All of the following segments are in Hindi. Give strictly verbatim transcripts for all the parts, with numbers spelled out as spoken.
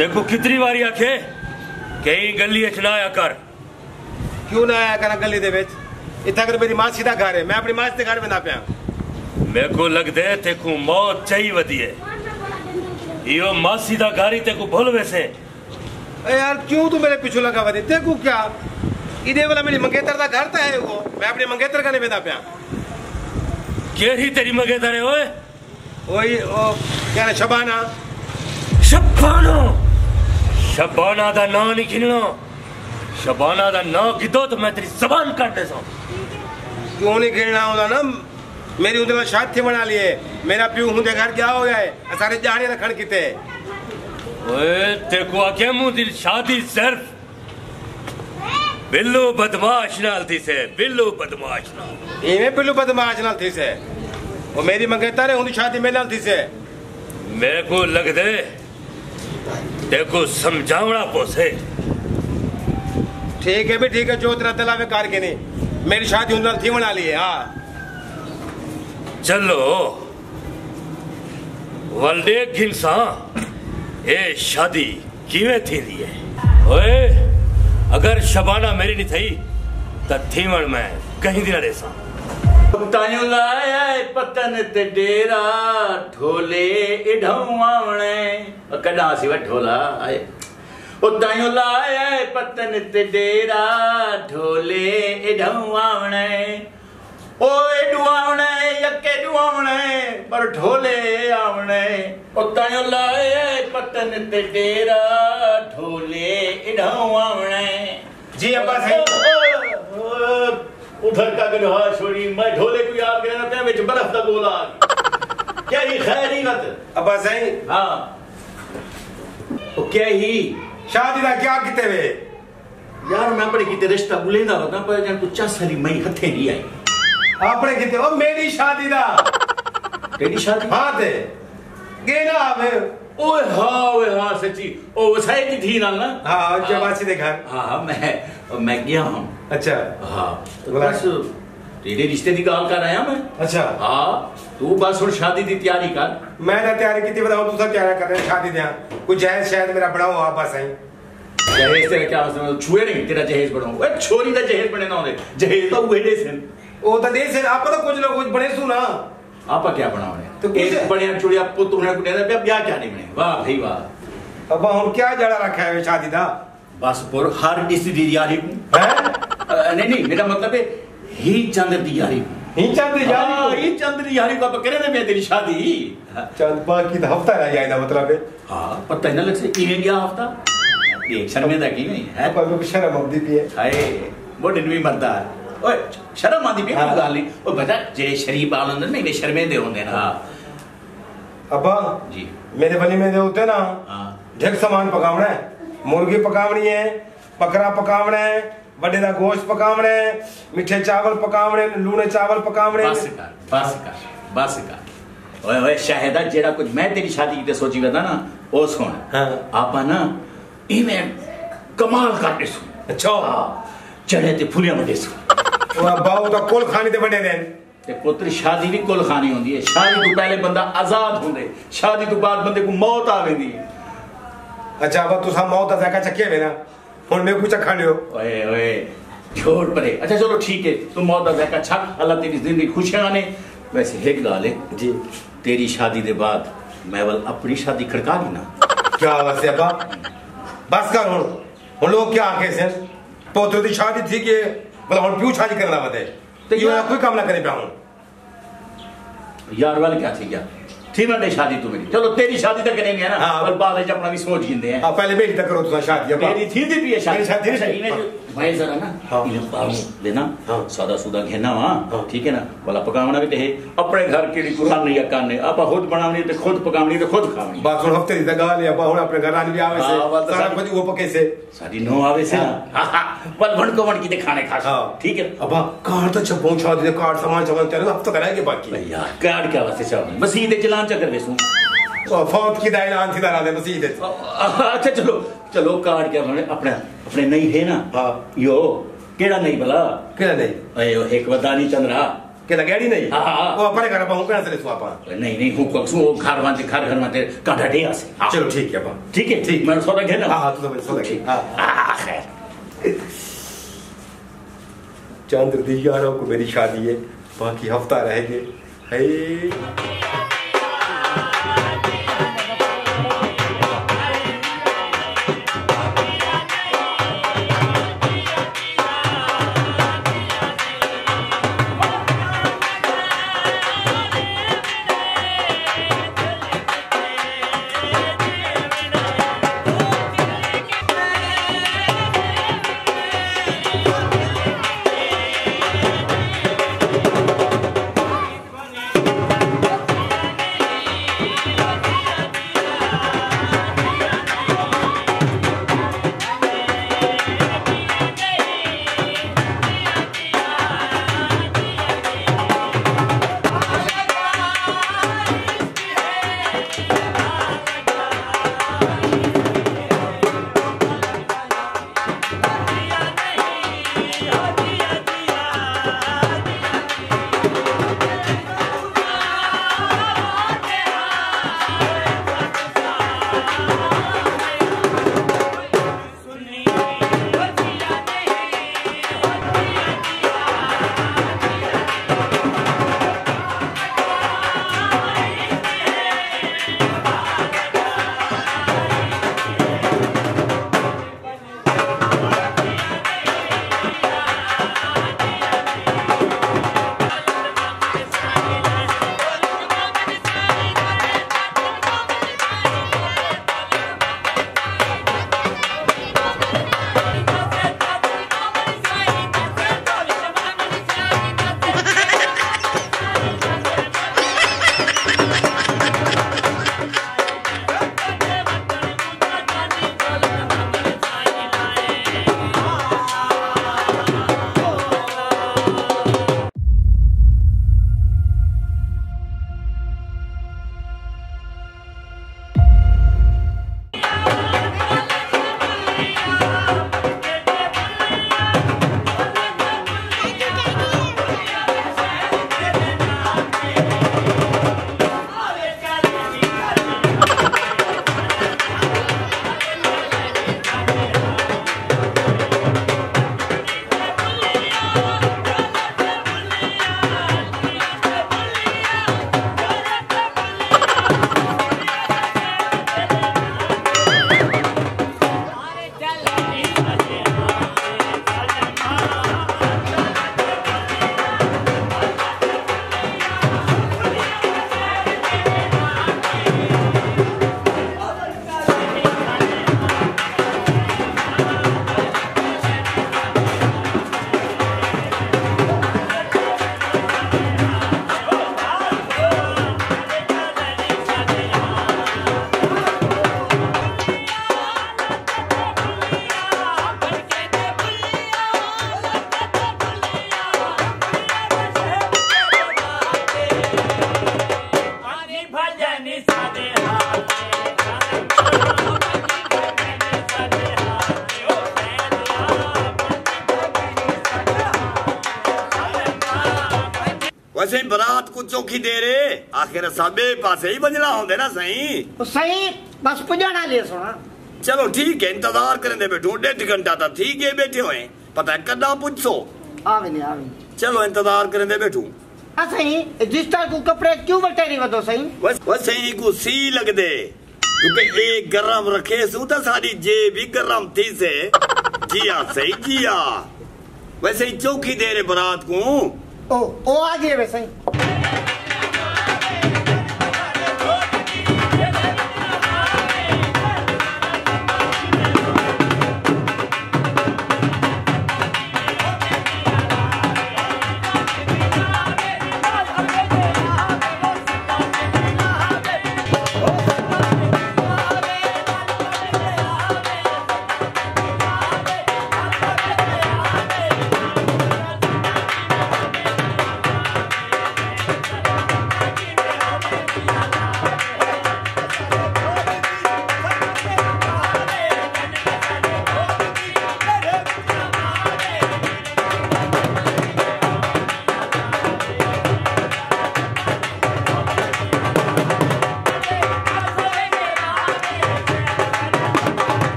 देखो कितनी बारी आखे कहीं गली च ना आया कर। क्यों ना आया कर गली दे विच? इतना कर मेरी मासी दा घर है, मैं अपनी मासी दे घर में ना पिया। मेरे को लगदे तेको मौत चाहिए वदी है। यो मासी दा घर ही तेको भूल वैसे। ए यार क्यों तू मेरे पीछे लगा वदी? तेको क्या इदे वाला मेरी मंगेतर दा घर ता है वो, मैं अपने मंगेतर का नहीं बेदा पिया। केड़ी तेरी मंगेतर है ओए? ओए ओ क्या ना शबाना। शबाना शबाना दा नाम नहीं खिलना। शबाना दा नाम गिदो तो मैं तेरी जबान काट दे सा। क्यों नहीं गिरना होता ना? मेरी उधर शादी बना लिए, मेरा प्यू हुंदे घर क्या हो गया है सारे जाने रखन किते। ओए तेको आके मुंह दिल शादी सिर्फ बिल्लू बदमाश नाल थी से, बिल्लू बदमाश नाल। एवे बिल्लू बदमाश नाल थी से? ओ मेरी मंगेतर है उनकी शादी मेरे नाल थी से। मेरे को लग दे तेको समझावना पोसे। ठीक है भी ठीक है, जो तेरा दिला में कार के नहीं, मेरी शादी उन नाल थी बना ली है। हाँ चलो वल्दे गिनसा ए शादी किवें थी दी है। ओए अगर शबाना मेरी नहीं थी तो थीवण में कहीं दिन रेसा। तायूं लाया पतन ते डेरा ढोले इढवावणे कदा सी व ढोला आए। ओ तायूं लाया पतन ते डेरा ढोले इढवावणे। ओ इढवावणे यके इढवावणे पर ढोले आवणे। ओ तायूं लाया पतन ते डेरा ढोले इढवावणे। जी अब्बा सही। उधर का गधा छोड़ी मैं ढोले को याद करना था विच बर्फ दा गोला। क्या ये खैर ही नत अब्बा सही। हां ओ क्या ही शादी दा क्या किते वे यार? मैं बड़े किते रिश्ता बुलेंदा होता पर जन कुछ चसरी मई हथे नहीं आई। आपने किते? ओ मेरी शादी दा। तेरी शादी? हां ते गे ना आवे। ओए हां ओए हां सच्ची ओ वसाई की थी ना ना। हां जवासी दे घर। हां हां मैं मैं गया हूं। अच्छा हां तो बस तेरे रिश्ते की गाल कर आया मैं। अच्छा हां तू बस हुन शादी दी तैयारी कर। मैं ना तैयारी की बताऊं तू सब क्या कर रहे शादी दे? कुछ जहेज शायद मेरा बनाओ आप बस आई। जहेज तेरा क्या मतलब छुए नहीं तेरा जहेज बनाओ? ओए छोरी दा जहेज बने ना होंदे, जहेज तो वेडे से ओ तो दे से आप तो कुछ लोग कुछ बने सुना। आपा क्या बनाओ तो एक बढ़िया चुड़िया पुत होने को दे ब्याह क्या नहीं बने। वाह भाई वाह। अब हम क्या जड़ा रखा है शादी दा? बस पुर हर किसी दी यारी को है। नहीं नहीं मेरा मतलब है ही चंद्र दी यारी को। ही चंद्र यारी को? ही चंद्र दी यारी को आप करे ना मैं तेरी शादी चंद बाकी दा हफ्ता रह जाएगा मतलब है। हां पता ही ना लग से किने गया हफ्ता एक शर्मेंदा की नहीं है। पर लोग शर्म आती पी है। हाय मोटे भी मरदा है। ओए शर्म आती पी कोई गाल नहीं। ओ बता जे शरीफ आल होंदे नहीं शर्मेंदे होंदे ना। अब्बा जी मेरे बनी में दे होते ना। हां ढेर सामान पकावना है, मुर्गी पकावनी है, बकरा पकावना है, बड़े दा गोश्त पकावना है, मीठे चावल पकावने, लूने चावल पकावने। बस कर बस कर बस कर। ओए ओए शाहिदा जेड़ा कुछ मैं तेरी शादी की ते सोची वदा ना ओ सुन। हां आपा ना इवें कमाल करते सु। अच्छा चढ़े ते फुलियां बड़े सु। ओ अब्बा वो तो कुल खाने ते बड़े देन ते पुत्र शादी भी कुल खानी होंदी है। शादी तो पहले बंदा आजाद होंदे, शादी तो बाद बंदे को मौत आ वेंदी है। अच्छा अब तुसा मौत दा जाका चखे वे ना हुन मैं कुछ खा लियो। ओए ओए छोड़ परे। अच्छा चलो ठीक है तू मौत दा जाका छक अल्लाह तेरी जिंदगी खुशियां ने। वैसे एक गाल है जी तेरी शादी दे बाद मैं वल अपनी शादी खड़का ली ना। क्या वैसे अब्बा बस कर हुन हुन लोग क्या आके से पोत्र दी शादी थी के मतलब हुन प्यू शादी करना बते तो ये कोई काम ना करे पाऊं यार वाले क्या थी क्या थी ना शादी तू मेरी। चलो तेरी शादी तक नहीं है ना। हाँ, पर बाद में अपना भी सोच गिनते हैं। हां पहले मेरी तक करो तो शादी अब मेरी थी दी भी है शादी। शादी इन्हें भाई जरा ना इन्हें पाऊ देना सादा सुदा घेना वहां ठीक है ना वाला पकावना भी ते अपने घर के लिए कुरान नहीं करने आप खुद बनावनी ते खुद पकावनी ते खुद खावनी। बस हुन हफ्ते दी गाल है अब हुन अपने घर आने भी आवे से सारा कुछ वो पके से साडी नो आवे से ना पर बन को बन की ते खाने खा ठीक है। अब कार्ड तो छपो शादी दे कार्ड सामान सामान तेरे हफ्ता कराएंगे बाकी यार कार्ड क्या वास्ते चाह मसीह दे चलान चक्कर वेसू फौत की दायलान थी दारा दे मसीह दे। अच्छा चलो चलो कार्ड क्या बने अपने अपने नहीं है ना। हां यो केड़ा नहीं भला केड़ा नहीं अयो एक वदानी चंद्रा के लगेड़ी नहीं हाँ, हाँ। वो अपने घर पाऊं कहां से ले सुआपा नहीं नहीं हूं को वो घर माते घर घर माते कांटा डेया से हाँ। चलो ठीक है बा ठीक है ठीक मैं सोदा घेना हां हां तू तो सोदा ठीक हां हां खैर चंद्र दियारा को मेरी शादी है बाकी हफ्ता रहेंगे हे वैसे बरात को चौकी दे रे आखिर साबे पासे ही बजला होंदे ना सही सही बस पुजाना ले सोना चलो ठीक है इंतजार करें दे बैठो डेढ़ घंटा था ठीक है बैठे हुए पता है कदा पूछो आवे नहीं आवे चलो इंतजार करें दे बैठो सही जिस तरह को कपड़े क्यों बटेरी वदो सही बस वैसे ही को सी लग दे क्योंकि एक गरम रखे सू तो सारी जेब भी गरम थी से जिया सही जिया वैसे ही चौकी दे रे बरात को ओ ओ आ गए वैसे ही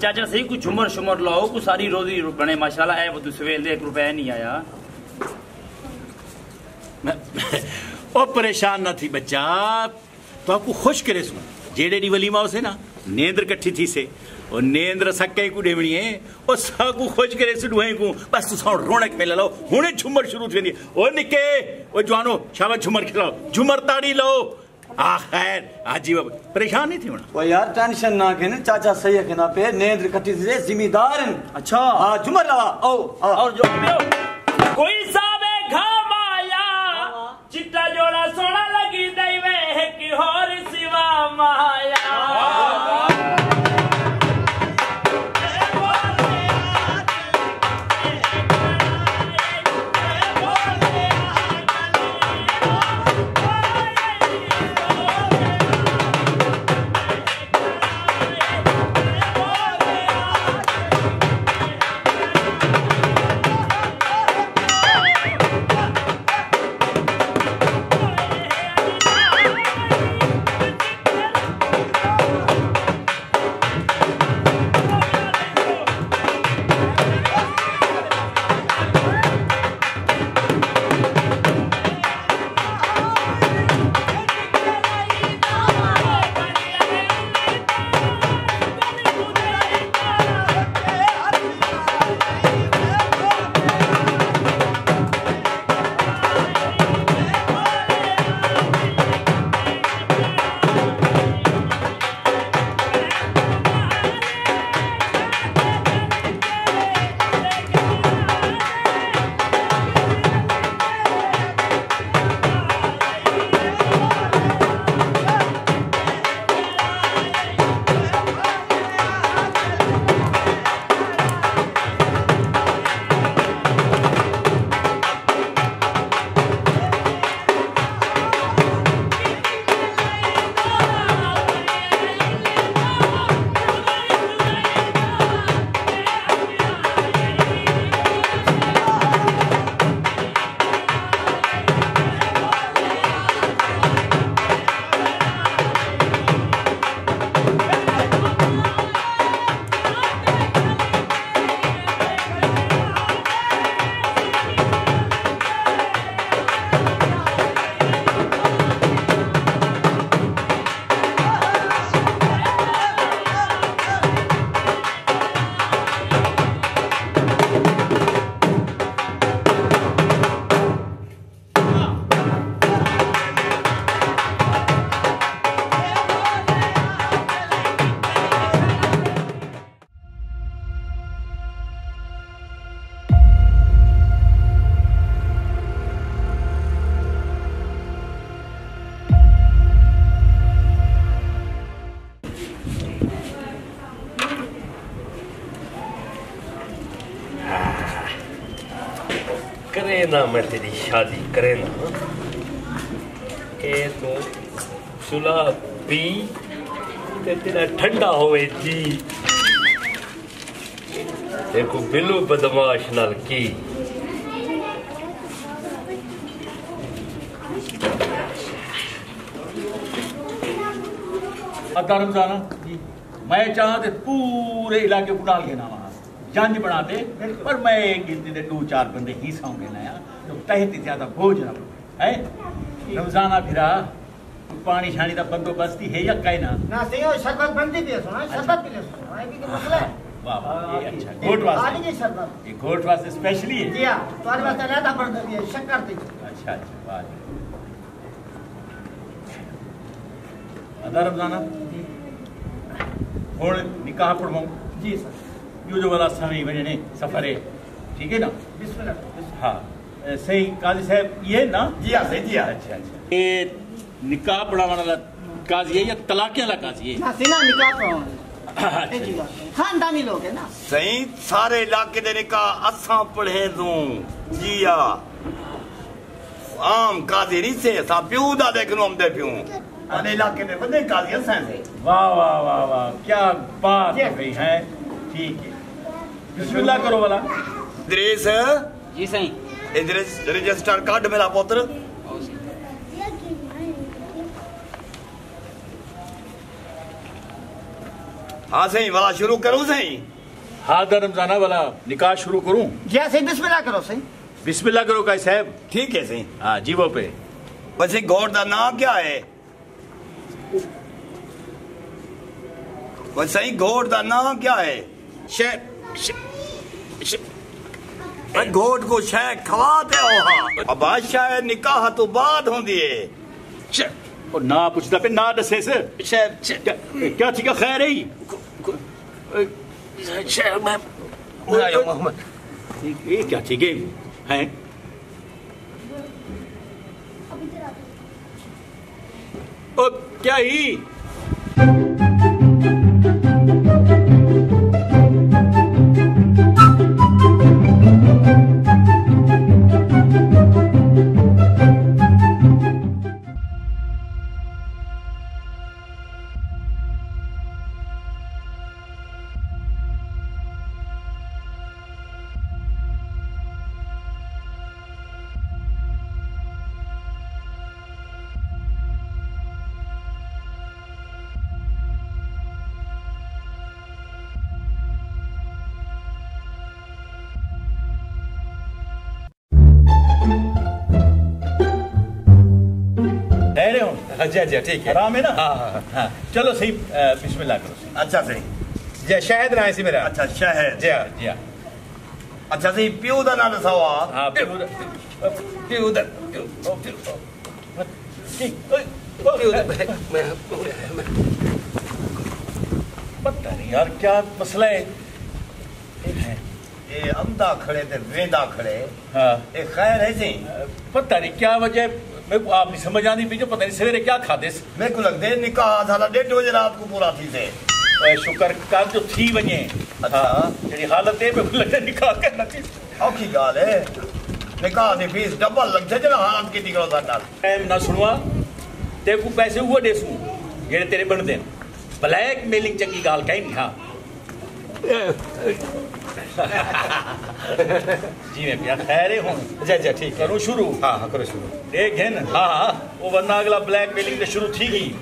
चाचा सही कुछ झुमर शुमर लाओ कुछ सारी रोजी बने माशाल्लाह है वो सवेल दे एक रुपया नहीं आया। ओ परेशान ना थी बच्चा तो आपको खुश करे सुन जेड़े डी वलीमा उसे ना नींद्र कट्ठी थी से और नींद्र सके को देवणी है और साकू खोज करे सुडुए को बस तू साउंड रौनक में लो हुने झुमर शुरू थी ओ निके ओ जवानो शाबाश झुमर खिलाओ झुमर ताड़ी लो आ खैर आजी परेशान नहीं थी होना वो यार टेंशन ना के चाचा सही है ना पे नींद्र कट्ठी थी जिम्मेदार अच्छा हां झुमर लगा ओ और जो कोई सावे घाम आया चिट्टा जोड़ा सोना लगी दैवे है कि होर सिवा माया करे ना मैं तेरी शादी करे ना ए तो सुला पी ते तेरा ठंडा होवे जी देखो बिल्लू बदमाश नाल की अता रमजाना जी मैं चाहते पूरे इलाके को डाल के ना जंज बना दे पर मैं एक गिनती दे दो चार बंदे ही सौंगे ना यार तो तहत ज्यादा बोझ ना है रमजाना फिरा पानी शानी का बंदोबस्त ही है या कहीं ना ना सही हो शरबत बनती थी सुना शरबत पी ले सुना है कि मसला है वाह वाह ये अच्छा घोट वास्ते पानी की शरबत ये घोट वास्ते स्पेशली है जी हां तुम्हारे वास्ते ज्यादा बढ़ गई है शक्कर थी अच्छा अच्छा वाह अदा रमजाना जी और निकाह पढ़वाऊं जी सर यो जो वाला समय बने ने सफर है ठीक है ना बिस्मिल्लाह हाँ सही काजी साहब ये ना जी हाँ सही जी हाँ अच्छा अच्छा ये निकाह पढ़ाने वाला काजी है या तलाक वाला काजी है ना सीना निकाह पढ़ाने खानदानी लोग है ना सही सारे इलाके दे निकाह असा पढ़े दूं जिया आम काजी नहीं से सा प्यू दा देखनो हम दे प्यू अने इलाके दे बंदे काजी असा से वाह वाह वाह वाह क्या बात हो गई है ठीक है बिस्मिल्लाह करो वाला इद्रिस जी सही इद्रिस रजिस्टर कार्ड मेरा पुत्र हाँ सही वाला शुरू करूं सही। हाँ दा रमजाना वाला निकाह शुरू करूं? जी सही बिस्मिल्लाह करो सही। बिस्मिल्लाह करो काई साहब। ठीक है सही। हाँ जीवो पे। वैसे घोड़ का नाम क्या है? वैसे ही घोड़ का नाम क्या है? शे, शे, शे, घोड़ को शह खवाते हो। हाँ अब बादशाह निकाह तो बाद होंदी है। शे, ओ ना पूछता पे ना दसे से। शे, शे, क्या, क्या ठीक है खैर है? शे, मैं ये क्या ठीक है? हैं? ओ क्या ही? जी जी ठीक है। आराम है ना? हाँ हाँ हाँ चलो सही बिस्मिल्लाह करो सही। अच्छा सही। जी शहद ना इसी मेरा। अच्छा शहद। जी हाँ जी हाँ। अच्छा सही प्यो का नाम दसावा। हाँ प्यो प्यो दा पता नहीं यार क्या मसला है। ये अंधा खड़े थे वेंदा खड़े। हाँ ये खैर है सही। पता नहीं क्या वजह मेरे को आप नहीं समझ आती पीछे। पता नहीं सवेरे क्या खाते। मेरे को लगता है निकाह साला डेढ़ बजे रात को पूरा थी से। शुक्र कर जो थी वञे। अच्छा जेड़ी हालत है मेरे को लगता है निकाह करना थी। औखी गाल है। निकाह की फीस डबल लग जाए जरा हालत की निकलो साडा। टाइम ना सुनवा ते को पैसे वो देसू जेड़े तेरे बन देन। ब्लैक मेलिंग चंगी गाल कहीं नहीं। हाँ जी मैं पिया खैरे हूँ। जी जी ठीक है। करूँ शुरू? हाँ हाँ करो शुरू। देख है ना। हाँ हाँ वो वरना अगला ब्लैक मेलिंग से शुरू थी गई।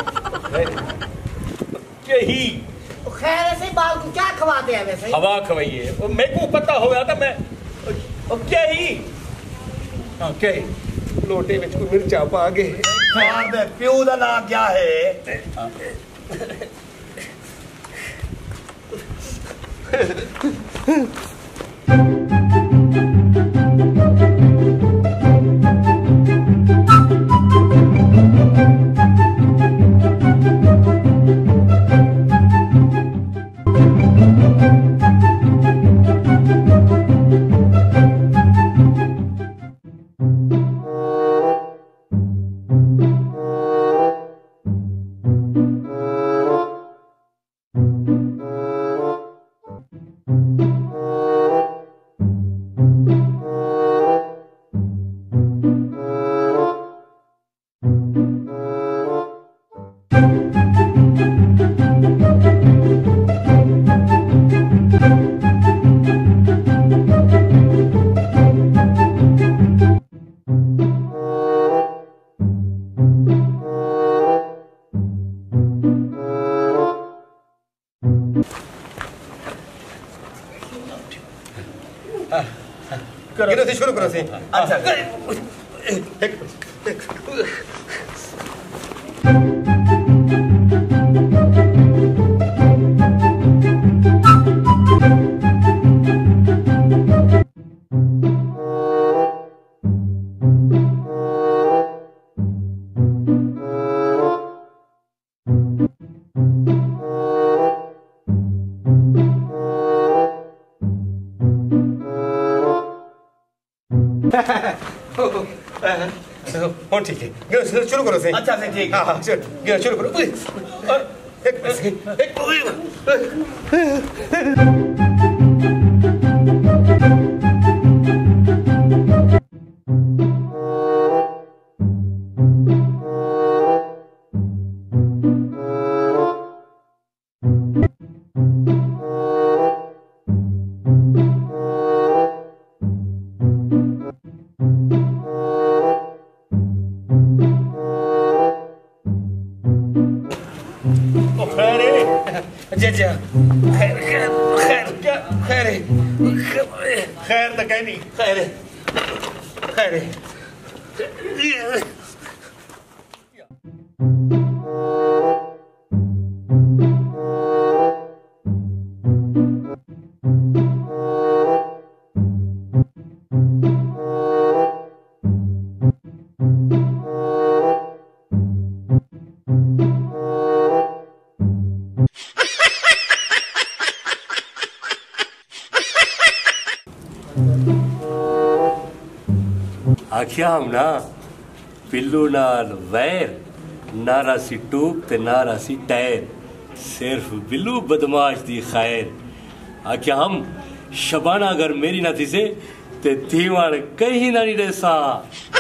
यही खैर ऐसे बाल को क्या खवाते हैं वैसे? हवा खवाई है। वो मेरे को पता हो गया था मैं। और क्या ही? हाँ क्या ही? लोटे में कोई मिर्चा पा गए। ख्याल में प्यो का नाम क्या है? करो से शुरू करो से। अच्छा एक एक हाँ ठीक है। गिरो शुरू करो से। अच्छा से ठीक है। हाँ हाँ गिरो शुरू करो। एक एक जी जी खैर खैर खैर क्या खैर है खैर तो कहीं नहीं खैर है खैर है आखिया हम ना पिल्लू नाल वैर नारा सी टूप ते नारा सी टैर सिर्फ बिल्लू बदमाश दी खैर आखिया हम शबाना अगर मेरी ना थी से ते थीवण कहीं ना नहीं सा।